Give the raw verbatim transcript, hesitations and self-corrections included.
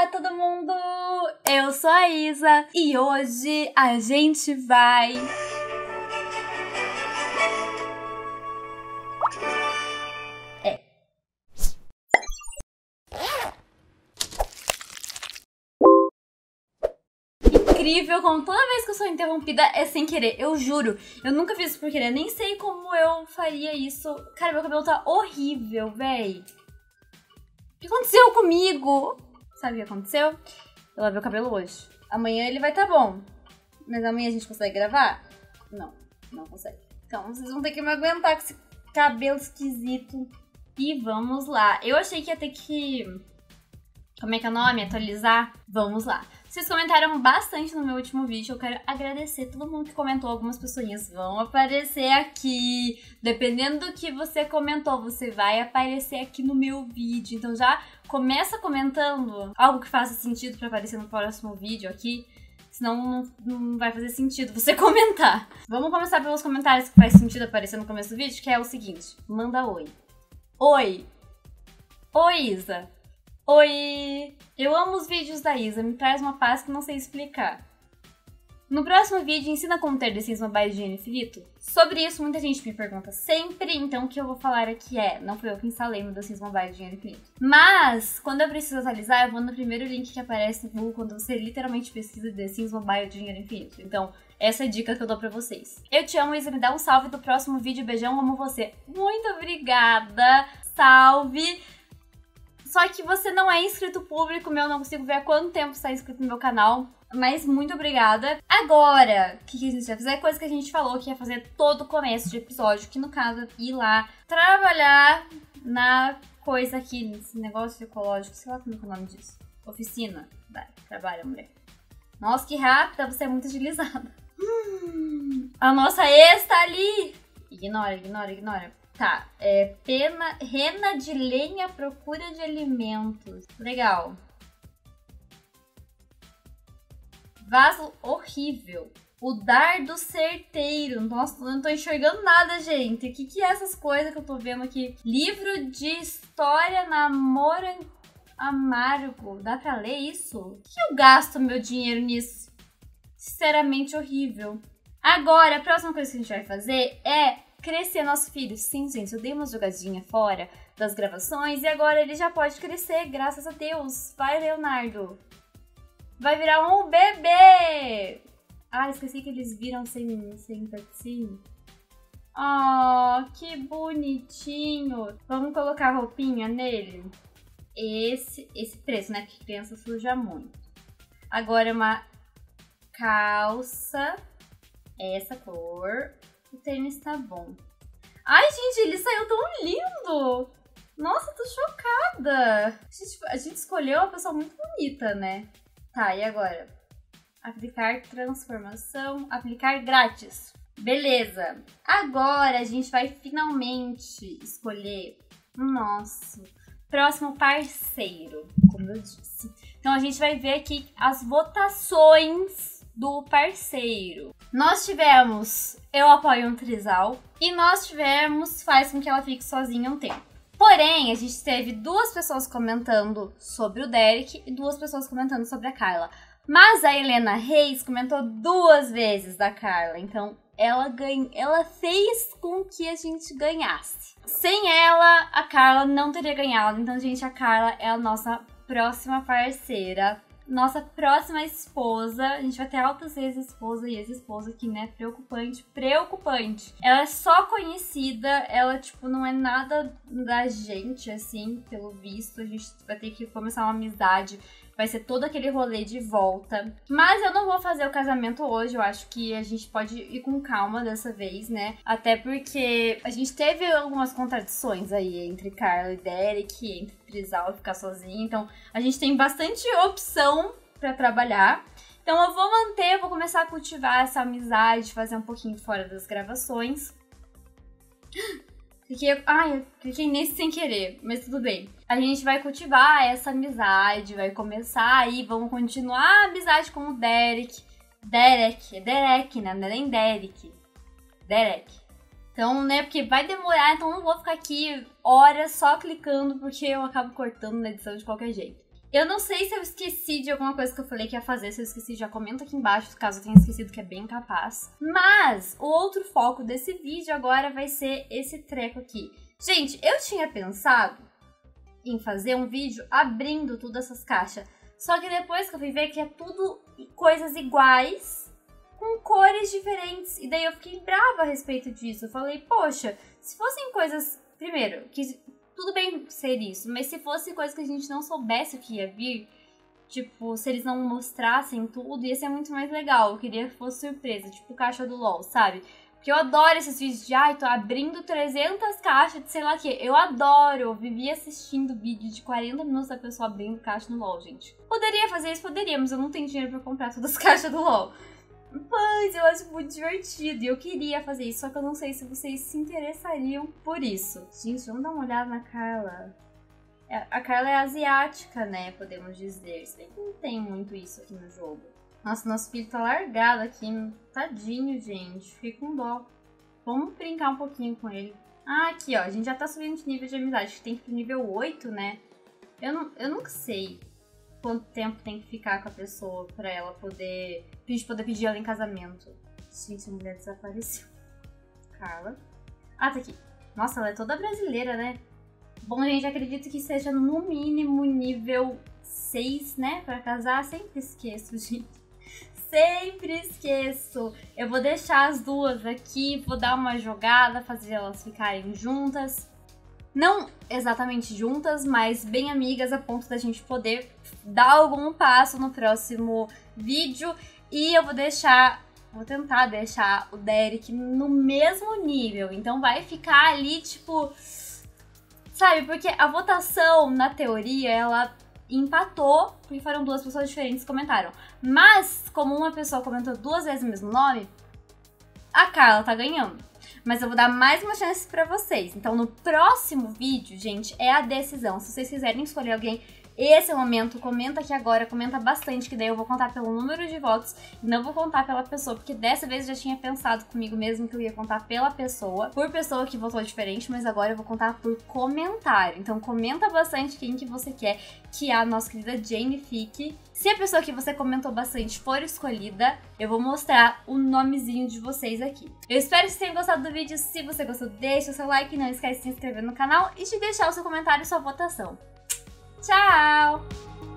todo mundo! Eu sou a Isa e hoje a gente vai... É. Incrível como toda vez que eu sou interrompida é sem querer, eu juro. Eu nunca fiz isso por querer, nem sei como eu faria isso. Cara, meu cabelo tá horrível, véi. O que aconteceu comigo? Sabe o que aconteceu? Eu lavei o cabelo hoje. Amanhã ele vai tá bom. Mas amanhã a gente consegue gravar? Não, não consegue. Então vocês vão ter que me aguentar com esse cabelo esquisito. E vamos lá. Eu achei que ia ter que... Como é que é o nome? Atualizar? Vamos lá. Vocês comentaram bastante no meu último vídeo. Eu quero agradecer todo mundo que comentou. Algumas pessoinhas vão aparecer aqui. Dependendo do que você comentou, você vai aparecer aqui no meu vídeo. Então já começa comentando algo que faça sentido pra aparecer no próximo vídeo aqui. Senão não, não vai fazer sentido você comentar. Vamos começar pelos comentários que faz sentido aparecer no começo do vídeo, que é o seguinte. Manda oi. Oi. Oi, Isa. Oi! Eu amo os vídeos da Isa, me traz uma paz que não sei explicar. No próximo vídeo, ensina como ter The Sims Mobile Dinheiro Infinito? Sobre isso, muita gente me pergunta sempre, então o que eu vou falar aqui é, não fui eu que instalei no The Sims Mobile Dinheiro Infinito. Mas, quando eu preciso atualizar, eu vou no primeiro link que aparece no Google quando você literalmente pesquisa The Sims Mobile Dinheiro Infinito. Então, essa é a dica que eu dou pra vocês. Eu te amo, Isa, me dá um salve do próximo vídeo, beijão, amo você. Muito obrigada, salve! Só que você não é inscrito público meu, não consigo ver há quanto tempo você está inscrito no meu canal. Mas muito obrigada. Agora, o que, que a gente vai fazer? É coisa que a gente falou que ia fazer todo começo de episódio. Que no caso, ir lá trabalhar na coisa aqui, nesse negócio ecológico. Sei lá como é o nome disso. Oficina. Vai, trabalha, mulher. Nossa, que rápida, você é muito agilizada. Hum, a nossa ex tá ali. Ignora, ignora, ignora. Tá, é pena, rena de lenha à procura de alimentos. Legal. Vaso horrível. O dardo certeiro. Nossa, eu não tô enxergando nada, gente. O que, que é essas coisas que eu tô vendo aqui? Livro de história namoro amargo. Dá pra ler isso? Por que eu gasto meu dinheiro nisso? Sinceramente horrível. Agora, a próxima coisa que a gente vai fazer é... crescer nosso filho. Sim, gente, eu dei uma jogadinha fora das gravações e agora ele já pode crescer, graças a Deus. Vai, Leonardo. Vai virar um bebê. Ah, esqueci que eles viram sem, sem cutscene. Oh, que bonitinho. Vamos colocar roupinha nele. Esse, esse preço, né? Porque criança suja muito. Agora uma calça. Essa cor. O tênis tá bom. Ai, gente, ele saiu tão lindo! Nossa, tô chocada! A gente, a gente escolheu uma pessoa muito bonita, né? Tá, e agora? Aplicar transformação, aplicar grátis. Beleza. Agora a gente vai finalmente escolher o nosso próximo parceiro, como eu disse. Então a gente vai ver aqui as votações do parceiro. Nós tivemos Eu Apoio um Trisal e nós tivemos Faz com que ela fique sozinha um tempo. Porém, a gente teve duas pessoas comentando sobre o Derek e duas pessoas comentando sobre a Carla. Mas a Helena Reis comentou duas vezes da Carla, então ela, ganha, ela fez com que a gente ganhasse. Sem ela, a Carla não teria ganhado, então, gente, a Carla é a nossa próxima parceira. Nossa próxima esposa, a gente vai ter altas ex-esposa e ex-esposa aqui, né? Preocupante, preocupante. Ela é só conhecida, ela, tipo, não é nada da gente, assim, pelo visto. A gente vai ter que começar uma amizade, vai ser todo aquele rolê de volta. Mas eu não vou fazer o casamento hoje, eu acho que a gente pode ir com calma dessa vez, né? Até porque a gente teve algumas contradições aí entre Carla e Derek, entre Trisal ficar sozinho, então a gente tem bastante opção pra trabalhar. Então eu vou manter, eu vou começar a cultivar essa amizade, fazer um pouquinho fora das gravações. Cliquei, ai, eu cliquei nesse sem querer, mas tudo bem. A gente vai cultivar essa amizade, vai começar aí, vamos continuar a amizade com o Derek. Derek, é Derek, né? Não é nem Derek. Derek. Então, né, porque vai demorar, então não vou ficar aqui horas só clicando, porque eu acabo cortando na edição de qualquer jeito. Eu não sei se eu esqueci de alguma coisa que eu falei que ia fazer. Se eu esqueci, já comenta aqui embaixo, caso eu tenha esquecido, que é bem capaz. Mas o outro foco desse vídeo agora vai ser esse treco aqui. Gente, eu tinha pensado em fazer um vídeo abrindo todas essas caixas. Só que depois que eu fui ver que é tudo coisas iguais, com cores diferentes. E daí eu fiquei brava a respeito disso. Eu falei, poxa, se fossem coisas... Primeiro, que... Tudo bem ser isso, mas se fosse coisa que a gente não soubesse o que ia vir, tipo, se eles não mostrassem tudo, ia ser muito mais legal. Eu queria que fosse surpresa, tipo caixa do LOL, sabe? Porque eu adoro esses vídeos de, ai, tô abrindo trezentas caixas de sei lá o que. Eu adoro, eu vivia assistindo vídeo de quarenta minutos da pessoa abrindo caixa no LOL, gente. Poderia fazer isso? Poderia, mas eu não tenho dinheiro pra comprar todas as caixas do LOL. Mas eu acho muito divertido e eu queria fazer isso, só que eu não sei se vocês se interessariam por isso. Gente, vamos dar uma olhada na Carla. A Carla é asiática, né, podemos dizer. Se bem que não tem muito isso aqui no jogo. Nossa, nosso filho tá largado aqui. Tadinho, gente. Fiquei com dó. Vamos brincar um pouquinho com ele. Ah, aqui, ó. A gente já tá subindo de nível de amizade. Acho que tem que ir pro nível oito, né? Eu, não, eu nunca sei quanto tempo tem que ficar com a pessoa pra ela poder... Pra gente poder pedir ela em casamento. Gente, a mulher desapareceu. Carla. Ah, tá aqui. Nossa, ela é toda brasileira, né? Bom, gente, acredito que seja no mínimo nível seis, né? Pra casar. Sempre esqueço, gente. Sempre esqueço. Eu vou deixar as duas aqui, vou dar uma jogada, fazer elas ficarem juntas. Não exatamente juntas, mas bem amigas a ponto da gente poder dar algum passo no próximo vídeo. E eu vou deixar, vou tentar deixar o Derek no mesmo nível. Então vai ficar ali, tipo... Sabe, porque a votação, na teoria, ela empatou, porque foram duas pessoas diferentes que comentaram. Mas, como uma pessoa comentou duas vezes o mesmo nome, a Carla tá ganhando. Mas eu vou dar mais uma chance pra vocês. Então, no próximo vídeo, gente, é a decisão. Se vocês quiserem escolher alguém, esse é o momento. Comenta aqui agora, comenta bastante, que daí eu vou contar pelo número de votos e não vou contar pela pessoa, porque dessa vez eu já tinha pensado comigo mesmo que eu ia contar pela pessoa, por pessoa que votou diferente, mas agora eu vou contar por comentário. Então comenta bastante quem que você quer que a nossa querida Jane fique. Se a pessoa que você comentou bastante for escolhida, eu vou mostrar o nomezinho de vocês aqui. Eu espero que vocês tenham gostado do vídeo. Se você gostou, deixa o seu like, não esquece de se inscrever no canal e de deixar o seu comentário e sua votação. Tchau!